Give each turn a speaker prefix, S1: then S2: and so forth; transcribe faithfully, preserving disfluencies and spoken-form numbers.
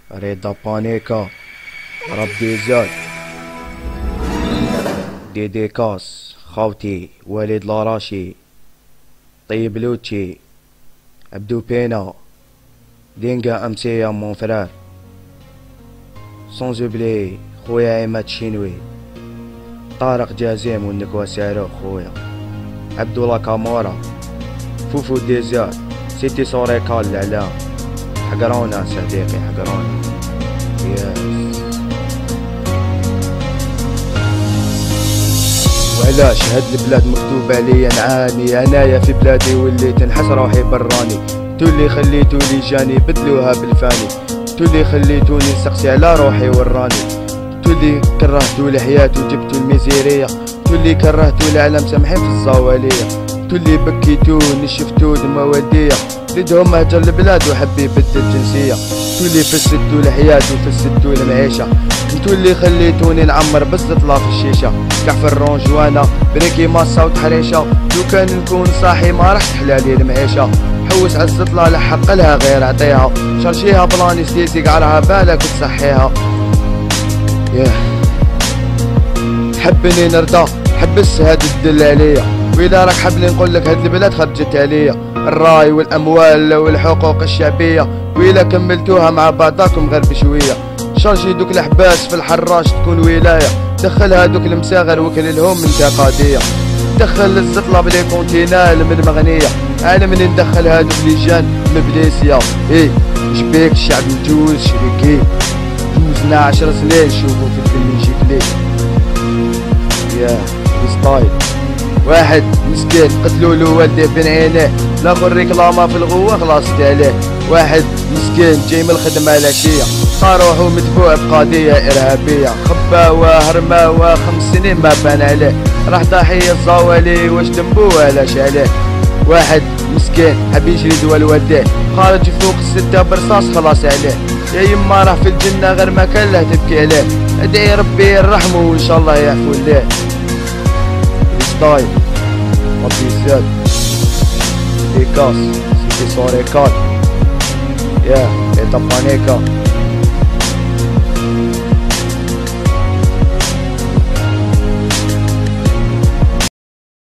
S1: رضا بانيكا، ربي زاد، ديديكاس، خاوتي، وليد لاراشي، طيب لوتشي، عبدو بينا، دينجا امسيا مون فرار، سون اوبلي خويا عماد شينوي، طارق جازيم والنكوا سارو خويا، عبدو الله كامورا، فوفو ديزار، سيتي سوريكال الاعلام، حقرونا صديقي حقرونا. يس وعلاش هاد البلاد مكتوب عليا نعاني، انايا في بلادي وليت نحس روحي براني، تولي خليتولي جاني بدلوها بالفاني، تولي خليتوني نسقسي على روحي وراني، تولي كرهتولي حياة وجبتو الميزيرية، تولي كرهتولي على مسامحين في الزوالية، تولي بكيتوني شفتو دما والدية، ليدهم هجر البلاد وحب يبدل الجنسية، تولي فسدتو الحياة وفسدتو المعيشة، انتو اللي خليتوني نعمر بس نطلع في الشيشة، كاع في الرونجوانا بريكي ماسا وتحريشة، لو كان نكون صاحي ما راح تحلالي المعيشة، حوس عز تطلع لحق لها غير عطيها، شرشيها بلاني سليسي قعرها بالك وتصحيها. ياه حبني نرضى حبس هاد الدل عليا، وإذا راك حبني نقولك هاد البلاد خرجت عليا، الراي والأموال والحقوق الشعبية، وإلا كملتوها مع بعضاكم غير بشوية، شارجي دوك الحباس في الحراش تكون ولاية، دخل هادوك المساغر وكللهم انتقادية، دخل الزطلة بلي كونتينال من مغنية، أنا منين ندخل هادوك لجان مبليسية. إيه شبيك الشعب مجوز شريكي، جوزنا عشر سنين شوفو في الفيلم يجيك ليه. ياه ستايل واحد مسكين قتلولو والديه بين عينيه، لاخر ريكلاما في الغوة خلاص عليه، واحد مسكين جاي من الخدمة العشية، صار روحو مدفوع بقضية إرهابية، خباوة هرماوة خمس سنين ما بان عليه، راح ضحية الزوالي واش ذنبو علاش عليه، واحد مسكين حب يشري دوا لوالديه، خارج فوق الستة برصاص خلاص عليه، يا يما راه في الجنة غير ما كان له تبكي عليه، ادعي ربي يرحمه وان شاء الله يعفو ليه. ستايل ربي يزاد ديكاس سيتي سوريكال، ياه رضا بانيكا.